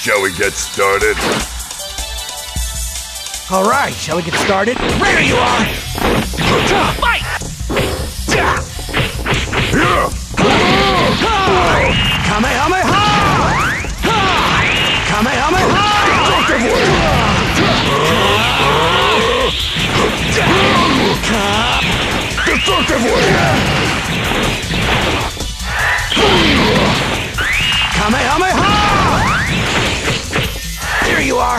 Shall we get started? All right, shall we get started? There you are! Fight! Kamehameha! Kamehameha! Kamehameha! Here you are!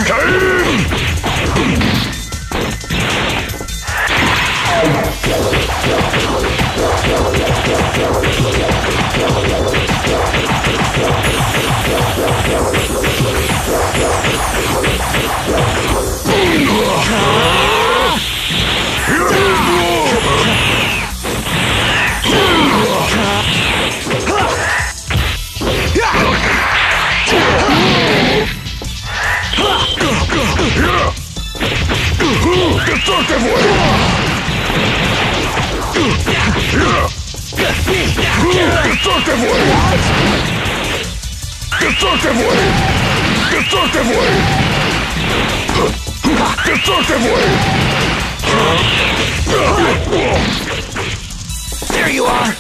There you are!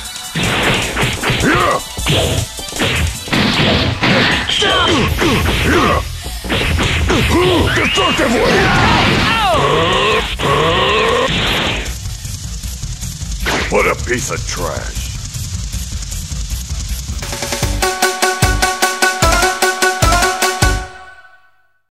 What a piece of trash.